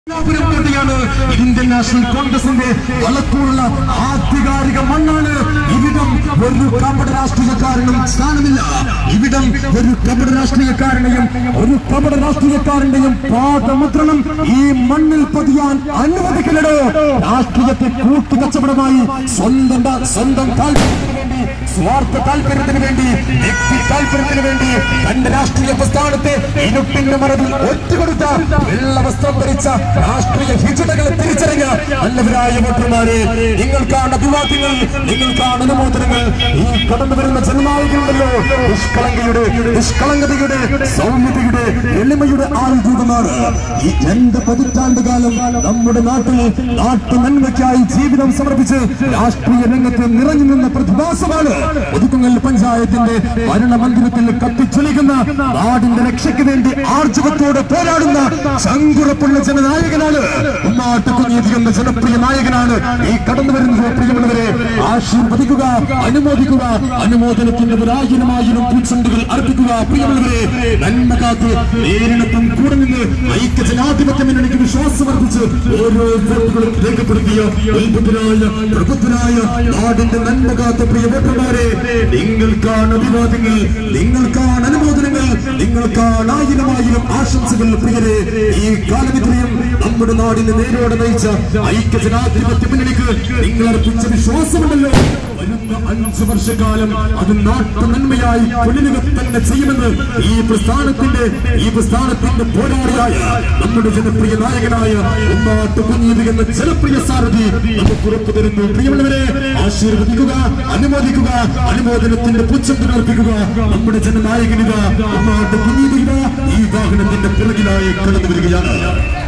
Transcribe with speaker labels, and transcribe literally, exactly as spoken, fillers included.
Speaker 1: Indian National Congress in the Valakula, Athigariga Manana, Ividam, Veru Kapadrashti Karanam, Sanamilla, Ividam, Veru Kapadrashti Karanayam, Veru Kapadrashti Karanayam, Pata Matranam, E. Manil Padian, Anuvadikalado, Ashtia Kutu Kachabamai, Sondanda, Sondam Kalpendi, Swartha Kalpendi, Ekti Kalpendi, and the Rashtriya Pastanate, Inupin Maradu, Ottiguruta, Villavastambarica. Ashtriya Hichatagal Tiricharanga, Annaviraya Matrumare, Ingalkan Abivatingal, Ingalkan Anamotrangal, he cut on the very much Anamagal, Ishkalangude, Ishkalangagude, Saumitude, Elimayude Al Dudamara, he end the Paditandagalam, Namudanatu, Natu Nanvakai, Jibidam Samapice, Ashtriya Rangatam, Niranjan, the Pratibasavana, Udukungal Panjayat in the Varana Mandiratil Kati Chuligana, God in the Rexekin, the Archivatoda Peradana, Sangura Pulazana. Umattukuniyathigam Janapriya Nayakananu ee kadanu varunna പ്രിയമുള്ളവരെ ആശീർവദിക്കുക അനുമോദിക്കുക അനുമോദനത്തിന്റെ പരാജയമായും പൂച്ചെണ്ടുകൾ അർപ്പിക്കുക പ്രിയമുള്ളവരെ നന്മ കാത്ത് നേരിടത്തും കൂടെ നിന്ന് ഐക്യ ജനാധിപത്യ മുന്നണിക്ക് വിശ്വാസം അർപ്പിച്ച് ഓരോ വോട്ടുകളും രേഖപ്പെടുത്തിയ ഉത്ഭുതനായ പ്രബുദ്ധനായ നാടിന്റെ നന്മ കാത്ത പ്രിയ വോട്ടർമാരെ നിങ്ങൾക്കാണ് അഭിവാദ്യങ്ങൾ നിങ്ങൾക്കാണ് അനുമോദനങ്ങൾ നിങ്ങൾക്കാണ് ആയിരമായിരം ആശംസകൾ പ്രിയരെ ഈ കാലമിത്രയും നമ്മുടെ നാടിനെ നേരോടെ നയിച്ച ഐക്യ ജനാധിപത്യ മുന്നണിക്ക് നിങ്ങൾ അർപ്പിച്ച വിശ്വാസമുണ്ടല്ലോ വരുന്ന അഞ്ചു വർഷക്കാലം അത് നാട്ടു നന്മയായി പൊലിനുക തന്നെ ചെയ്യുമെന്ന് ഈ പ്രസ്ഥാനത്തിന്റെ ഈ പ്രസ്ഥാനത്തിന്റെ പോരാളിയായ നമ്മുടെ ജനപ്രിയ നായകനായ ഉമ്മാട്ട് കുഞ്ഞീത് എന്ന ജനപ്രിയ സാരഥി നമുക്ക് ഉറപ്പു തരുന്നു പ്രിയമുള്ളവരെ ആശീർവദിക്കുക അനുമോദിക്കുക അനുമോദനത്തിന്റെ പുച്ഛം അർപ്പിക്കുക നമ്മുടെ ജനനായകനിത ഉമ്മാട്ട് കുഞ്ഞീത് ഈ വാഹനത്തിന്റെ പിറകിലായി കടന്നു വരികയാണ്.